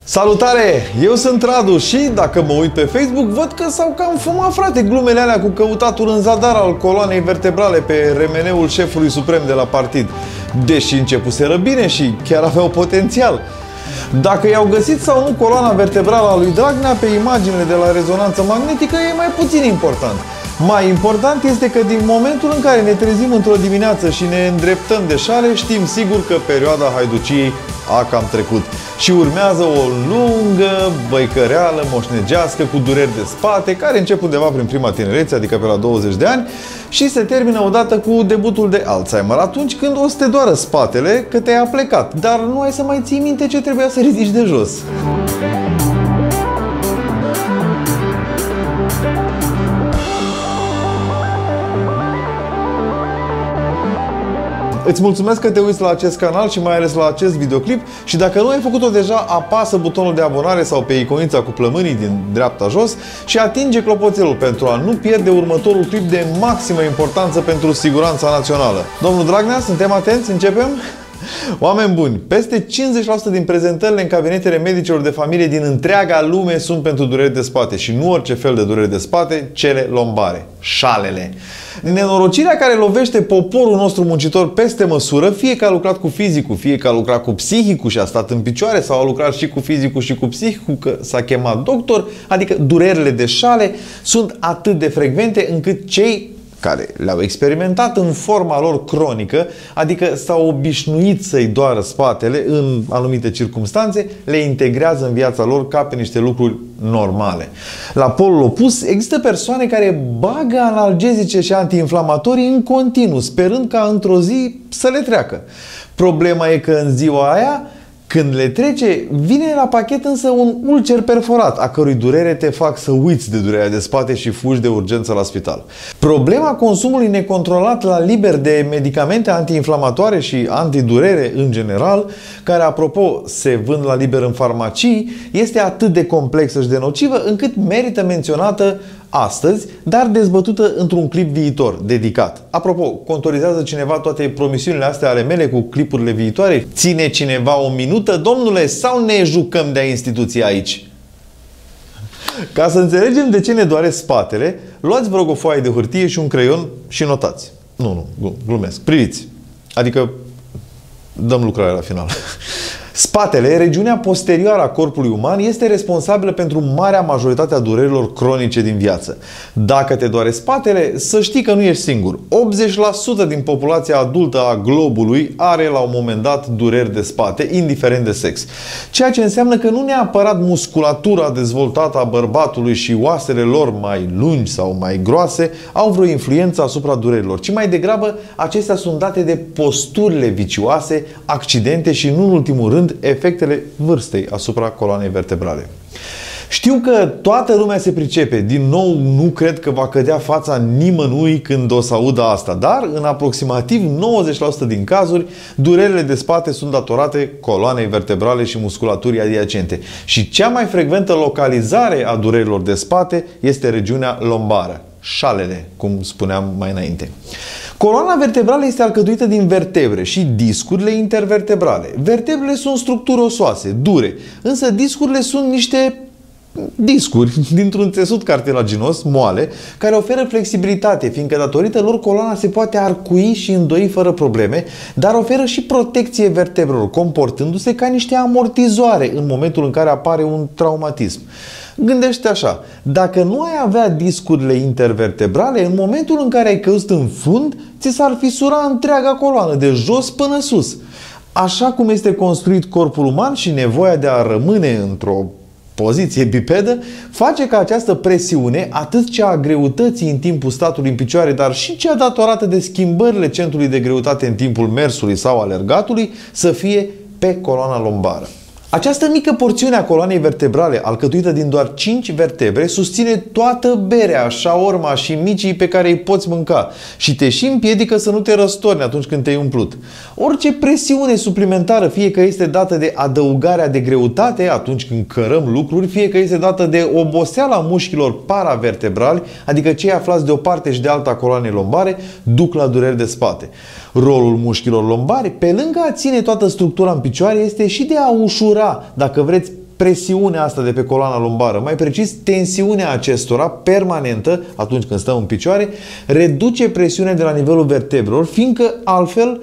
Salutare! Eu sunt Radu și dacă mă uit pe Facebook văd că s-au cam fumat, frate, glumele alea cu căutatul în zadar al coloanei vertebrale pe remeneul șefului suprem de la partid. Deși începuseră bine și chiar aveau potențial. Dacă i-au găsit sau nu coloana vertebrală a lui Dragnea pe imaginile de la rezonanță magnetică e mai puțin important. Mai important este că din momentul în care ne trezim într-o dimineață și ne îndreptăm de șale, știm sigur că perioada haiduciei a cam trecut. Și urmează o lungă băicăreală moșnegească cu dureri de spate, care încep undeva prin prima tinerețe, adică pe la 20 de ani, și se termină odată cu debutul de Alzheimer, atunci când o să te doară spatele că te-ai aplecat, dar nu ai să mai ții minte ce trebuia să ridici de jos. Îți mulțumesc că te uiți la acest canal și mai ales la acest videoclip și dacă nu ai făcut-o deja, apasă butonul de abonare sau pe iconița cu plămânii din dreapta jos și atinge clopoțelul pentru a nu pierde următorul clip de maximă importanță pentru siguranța națională. Domnul Dragnea, suntem atenți? Începem? Oameni buni, peste 50% din prezentările în cabinetele medicilor de familie din întreaga lume sunt pentru dureri de spate și nu orice fel de dureri de spate, cele lombare, șalele. Nenorocirea care lovește poporul nostru muncitor peste măsură, fie că a lucrat cu fizicul, fie că a lucrat cu psihicul și a stat în picioare, sau a lucrat și cu fizicul și cu psihicul, că s-a chemat doctor, adică durerile de șale sunt atât de frecvente încât cei care le-au experimentat în forma lor cronică, adică s-au obișnuit să-i doară spatele în anumite circumstanțe, le integrează în viața lor ca pe niște lucruri normale. La polul opus, există persoane care bagă analgezice și antiinflamatorii în continuu, sperând ca într-o zi să le treacă. Problema e că în ziua aia, când le trece, vine la pachet însă un ulcer perforat, a cărui durere te fac să uiți de durerea de spate și fugi de urgență la spital. Problema consumului necontrolat la liber de medicamente antiinflamatoare și antidurere în general, care, apropo, se vând la liber în farmacii, este atât de complexă și de nocivă încât merită menționată astăzi, dar dezbătută într-un clip viitor, dedicat. Apropo, contorizează cineva toate promisiunile astea ale mele cu clipurile viitoare? Ține cineva o minută, domnule, sau ne jucăm de-a instituții aici? Ca să înțelegem de ce ne doare spatele, luați, vă rog, o foaie de hârtie și un creion și notați. Nu, glumesc. Priviți. Adică dăm lucrarea la final. Spatele, regiunea posterioară a corpului uman, este responsabilă pentru marea majoritate a durerilor cronice din viață. Dacă te doare spatele, să știi că nu ești singur. 80% din populația adultă a globului are la un moment dat dureri de spate, indiferent de sex. Ceea ce înseamnă că nu neapărat musculatura dezvoltată a bărbatului și oasele lor mai lungi sau mai groase au vreo influență asupra durerilor, ci mai degrabă acestea sunt date de posturile vicioase, accidente și, nu în ultimul rând, efectele vârstei asupra coloanei vertebrale. Știu că toată lumea se pricepe, din nou nu cred că va cădea fața nimănui când o să audă asta, dar în aproximativ 90% din cazuri, durerile de spate sunt datorate coloanei vertebrale și musculaturii adiacente. Și cea mai frecventă localizare a durerilor de spate este regiunea lombară, șalele, cum spuneam mai înainte. Coloana vertebrală este alcătuită din vertebre și discurile intervertebrale. Vertebrele sunt structuri osoase, dure, însă discurile sunt niște discuri dintr-un țesut cartilaginos, moale, care oferă flexibilitate, fiindcă datorită lor coloana se poate arcui și îndoi fără probleme, dar oferă și protecție vertebrelor, comportându-se ca niște amortizoare în momentul în care apare un traumatism. Gândește așa, dacă nu ai avea discurile intervertebrale, în momentul în care ai căzut în fund, ți s-ar fisura întreaga coloană, de jos până sus. Așa cum este construit corpul uman și nevoia de a rămâne într-o poziție bipedă, face ca această presiune, atât cea a greutății în timpul statului în picioare, dar și cea datorată de schimbările centrului de greutate în timpul mersului sau alergatului, să fie pe coloana lombară. Această mică porțiune a coloanei vertebrale, alcătuită din doar 5 vertebre, susține toată berea, șaorma și micii pe care îi poți mânca și te și împiedică să nu te răstorni atunci când te-ai umplut. Orice presiune suplimentară, fie că este dată de adăugarea de greutate atunci când cărăm lucruri, fie că este dată de oboseala mușchilor paravertebrali, adică cei aflați de o parte și de alta a coloanei lombare, duc la dureri de spate. Rolul mușchilor lombari, pe lângă a ține toată structura în picioare, este și de a ușura, dacă vreți, presiunea asta de pe coloana lombară, mai precis tensiunea acestora permanentă atunci când stăm în picioare, reduce presiunea de la nivelul vertebrelor, fiindcă altfel...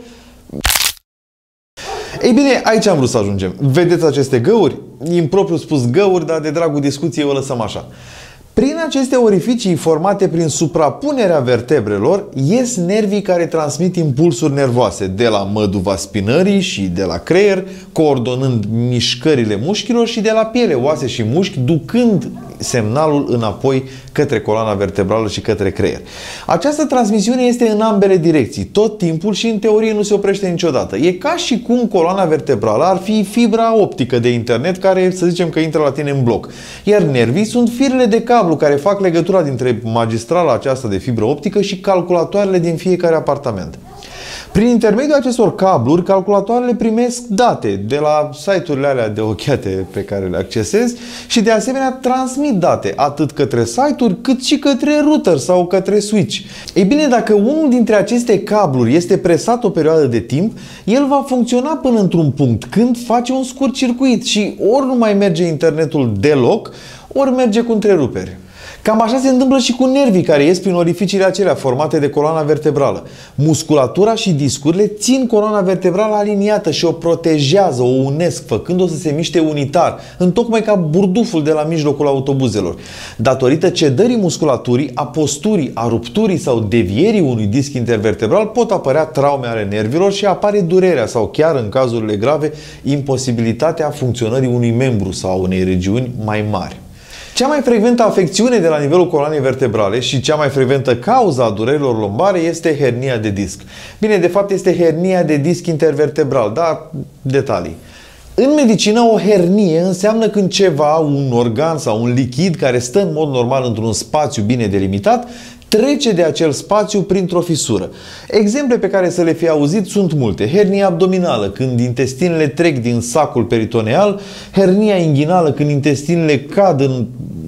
Ei bine, aici am vrut să ajungem. Vedeți aceste găuri? Impropriu spus găuri, dar de dragul discuției o lăsăm așa. Prin aceste orificii formate prin suprapunerea vertebrelor ies nervii care transmit impulsuri nervoase de la măduva spinării și de la creier, coordonând mișcările mușchilor, și de la piele, oase și mușchi, ducând semnalul înapoi către coloana vertebrală și către creier. Această transmisiune este în ambele direcții, tot timpul, și în teorie nu se oprește niciodată. E ca și cum coloana vertebrală ar fi fibra optică de internet care, să zicem, că intră la tine în bloc. Iar nervii sunt firele de cablu care fac legătura dintre magistrala aceasta de fibră optică și calculatoarele din fiecare apartament. Prin intermediul acestor cabluri, calculatoarele primesc date de la site-urile alea de ochiate pe care le accesezi și de asemenea transmit date atât către site-uri cât și către router sau către switch. Ei bine, dacă unul dintre aceste cabluri este presat o perioadă de timp, el va funcționa până într-un punct când face un scurt circuit și ori nu mai merge internetul deloc, ori merge cu întreruperi. Cam așa se întâmplă și cu nervii care ies prin orificiile acelea formate de coloana vertebrală. Musculatura și discurile țin coloana vertebrală aliniată și o protejează, o unesc, făcând-o să se miște unitar, întocmai ca burduful de la mijlocul autobuzelor. Datorită cedării musculaturii, a posturii, a rupturii sau devierii unui disc intervertebral pot apărea traume ale nervilor și apare durerea sau chiar, în cazurile grave, imposibilitatea funcționării unui membru sau unei regiuni mai mari. Cea mai frecventă afecțiune de la nivelul coloanei vertebrale și cea mai frecventă cauza a durerilor lombare este hernia de disc. Bine, de fapt este hernia de disc intervertebral, dar detalii. În medicină, o hernie înseamnă când ceva, un organ sau un lichid care stă în mod normal într-un spațiu bine delimitat, trece de acel spațiu printr-o fisură. Exemple pe care să le fi auzit sunt multe. Hernia abdominală, când intestinele trec din sacul peritoneal, hernia inghinală, când intestinele cad în,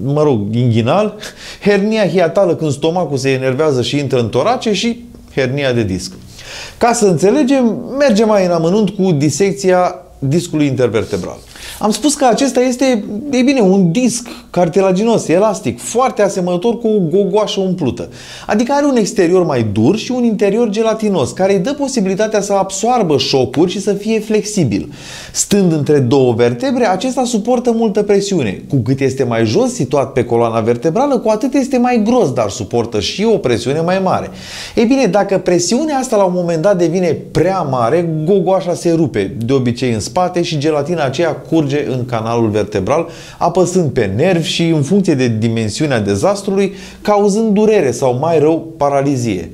inghinal, hernia hiatală, când stomacul se enervează și intră în torace, și hernia de disc. Ca să înțelegem, mergem mai în amănunt cu disecția discului intervertebral. Am spus că acesta este, ei bine, un disc cartilaginos, elastic, foarte asemănător cu o gogoașă umplută. Adică are un exterior mai dur și un interior gelatinos, care îi dă posibilitatea să absoarbă șocuri și să fie flexibil. Stând între două vertebre, acesta suportă multă presiune. Cu cât este mai jos situat pe coloana vertebrală, cu atât este mai gros, dar suportă și o presiune mai mare. Ei bine, dacă presiunea asta la un moment dat devine prea mare, gogoașa se rupe, de obicei în spate, și gelatina aceea curge în canalul vertebral, apăsând pe nervi și, în funcție de dimensiunea dezastrului, cauzând durere sau, mai rău, paralizie.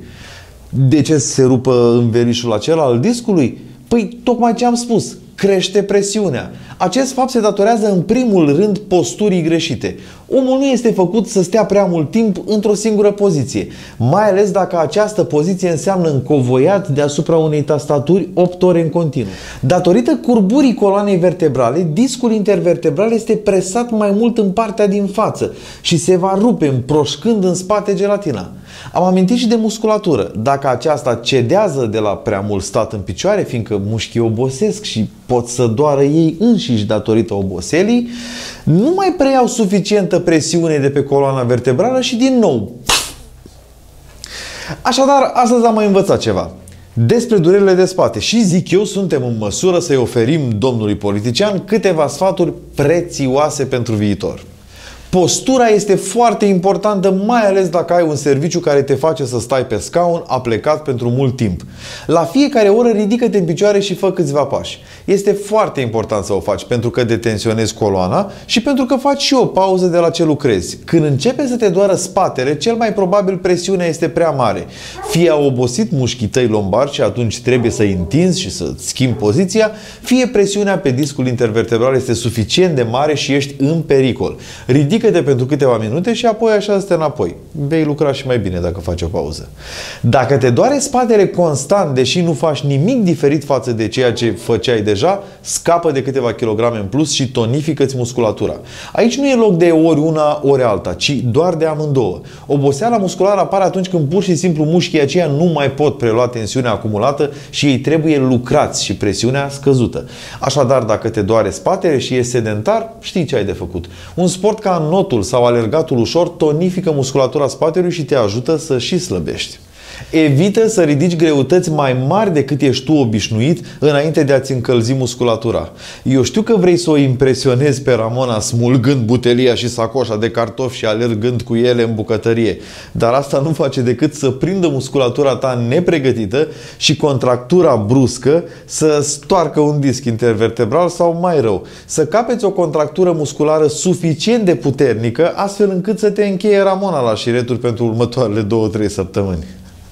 De ce se rupă învelișul acela al discului? Păi, tocmai ce am spus, crește presiunea. Acest fapt se datorează în primul rând posturii greșite. Omul nu este făcut să stea prea mult timp într-o singură poziție, mai ales dacă această poziție înseamnă încovoiat deasupra unei tastaturi 8 ore în continuu. Datorită curburii coloanei vertebrale, discul intervertebral este presat mai mult în partea din față și se va rupe, împroșcând în spate gelatina. Am amintit și de musculatură. Dacă aceasta cedează de la prea mult stat în picioare, fiindcă mușchii obosesc și pot să doară ei înșiși datorită oboselii, nu mai preiau suficientă presiune de pe coloana vertebrală și din nou. Așadar, astăzi am mai învățat ceva despre durerile de spate și, zic eu, suntem în măsură să-i oferim domnului politician câteva sfaturi prețioase pentru viitor. Postura este foarte importantă, mai ales dacă ai un serviciu care te face să stai pe scaun aplecat pentru mult timp. La fiecare oră ridică-te în picioare și fă câțiva pași. Este foarte important să o faci pentru că detensionezi coloana și pentru că faci și o pauză de la ce lucrezi. Când începe să te doară spatele, cel mai probabil presiunea este prea mare. Fie au obosit mușchii tăi lombari și atunci trebuie să-i întinzi și să-ți schimbi poziția, fie presiunea pe discul intervertebral este suficient de mare și ești în pericol. Ridică Plică-te pentru câteva minute și apoi așează-te înapoi. Vei lucra și mai bine dacă faci o pauză. Dacă te doare spatele constant, deși nu faci nimic diferit față de ceea ce făceai deja, scapă de câteva kilograme în plus și tonifică-ți musculatura. Aici nu e loc de ori una, ori alta, ci doar de amândouă. Oboseala musculară apare atunci când pur și simplu mușchii aceia nu mai pot prelua tensiunea acumulată și ei trebuie lucrați și presiunea scăzută. Așadar, dacă te doare spatele și ești sedentar, știi ce ai de făcut. Un sport ca notul sau alergatul ușor tonifică musculatura spatelui și te ajută să și slăbești. Evită să ridici greutăți mai mari decât ești tu obișnuit înainte de a-ți încălzi musculatura. Eu știu că vrei să o impresionezi pe Ramona smulgând butelia și sacoșa de cartofi și alergând cu ele în bucătărie, dar asta nu face decât să prindă musculatura ta nepregătită și contractura bruscă să stoarcă un disc intervertebral sau, mai rău, să capeți o contractură musculară suficient de puternică astfel încât să te încheie Ramona la șireturi pentru următoarele 2-3 săptămâni.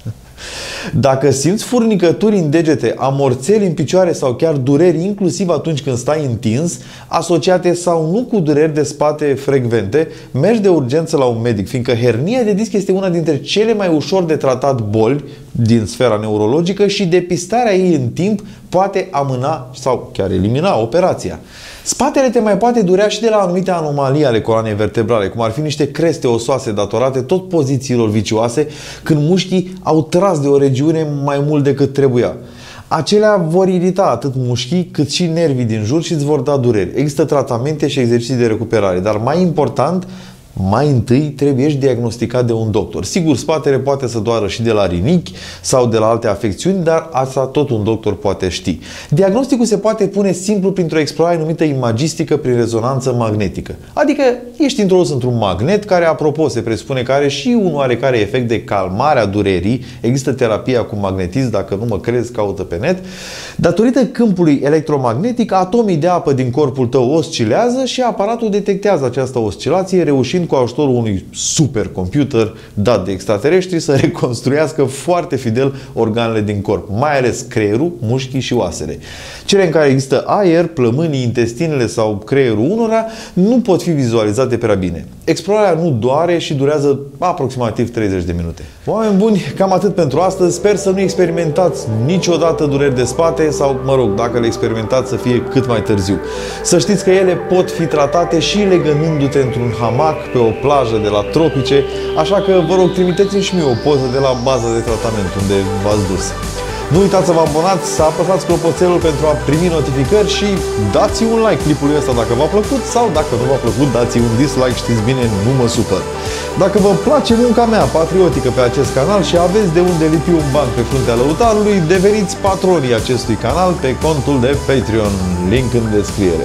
Dacă simți furnicături în degete, amorțeli în picioare sau chiar dureri inclusiv atunci când stai întins, asociate sau nu cu dureri de spate frecvente, mergi de urgență la un medic, fiindcă hernia de disc este una dintre cele mai ușor de tratat boli din sfera neurologică și depistarea ei în timp poate amâna sau chiar elimina operația. Spatele te mai poate durea și de la anumite anomalii ale coloanei vertebrale, cum ar fi niște creste osoase datorate tot pozițiilor vicioase, când mușchii au tras de o regiune mai mult decât trebuia. Acelea vor irita atât mușchii cât și nervii din jur și îți vor da dureri. Există tratamente și exerciții de recuperare, dar mai important, mai întâi trebuie ești diagnosticat de un doctor. Sigur, spatele poate să doară și de la rinichi sau de la alte afecțiuni, dar asta tot un doctor poate ști. Diagnosticul se poate pune simplu printr-o explorare numită imagistică prin rezonanță magnetică. Adică ești introdus într-un magnet care, apropo, se presupune că are și un oarecare efect de calmare a durerii. Există terapia cu magnetism, dacă nu mă crezi, caută pe net. Datorită câmpului electromagnetic, atomii de apă din corpul tău oscilează și aparatul detectează această oscilație, reușind cu ajutorul unui supercomputer dat de extraterestri să reconstruiască foarte fidel organele din corp, mai ales creierul, mușchii și oasele. Cele în care există aer, plămânii, intestinele sau creierul unora nu pot fi vizualizate prea bine. Explorarea nu doare și durează aproximativ 30 de minute. Oameni buni, cam atât pentru astăzi. Sper să nu experimentați niciodată dureri de spate sau, mă rog, dacă le experimentați, să fie cât mai târziu. Să știți că ele pot fi tratate și legănându-te într-un hamac pe o plajă de la tropice, așa că vă rog, trimiteți-mi și mie o poză de la baza de tratament unde v-ați dus. Nu uitați să vă abonați, să apăsați clopoțelul pentru a primi notificări și dați un like clipului ăsta dacă v-a plăcut sau dacă nu v-a plăcut, dați un dislike, știți bine, nu mă supăr. Dacă vă place munca mea patriotică pe acest canal și aveți de unde lipi un ban pe fruntea lăutarului, deveniți patronii acestui canal pe contul de Patreon, link în descriere.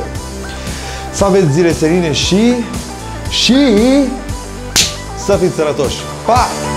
Să aveți zile serine și să fiți sănătoși! Pa!